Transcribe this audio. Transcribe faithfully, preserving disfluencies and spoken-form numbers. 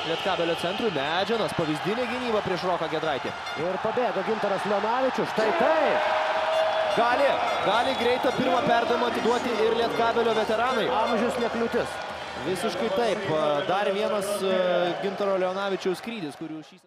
Lietkabelio centrui. Medžianas, pavyzdinė gynyba prieš Roką Giedraitį. Ir pabėga Gintaras Leonavičius. Štai taip. Gali, gali greitą pirmą perdavimą atiduoti ir Lietkabelio veteranai. Amžius nekliūtis. Visiškai taip. Dar vienas Gintaro Leonavičiaus skrydis, kurių šį...